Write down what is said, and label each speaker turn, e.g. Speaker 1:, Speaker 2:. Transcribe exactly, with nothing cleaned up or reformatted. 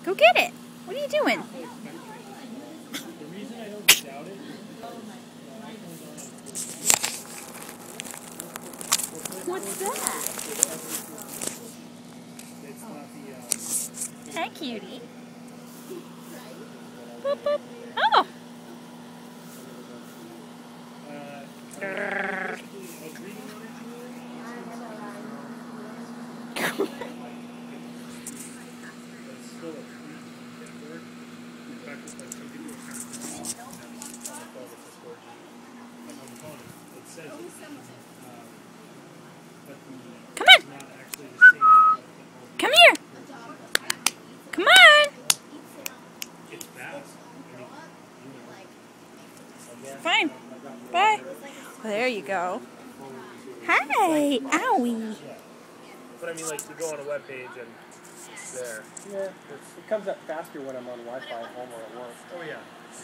Speaker 1: Go get it. What are you doing?
Speaker 2: The reason I don't doubt it.
Speaker 1: What's that?
Speaker 2: It's not the.
Speaker 1: Hi, cutie. Boop, boop. Oh! Come on! Come here! Come on! Fine. Bye. Well, there you go. Hi! Owie!
Speaker 2: But I mean, like, you go on a web page and there.
Speaker 3: Yeah, it's, it comes up faster when I'm on Wi-Fi at home or at work.
Speaker 2: Oh, yeah.